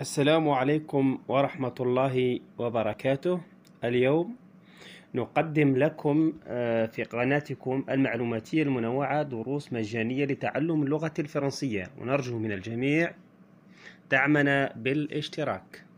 السلام عليكم ورحمة الله وبركاته. اليوم نقدم لكم في قناتكم المعلوماتية المنوعة دروس مجانية لتعلم اللغة الفرنسية، ونرجو من الجميع دعمنا بالاشتراك.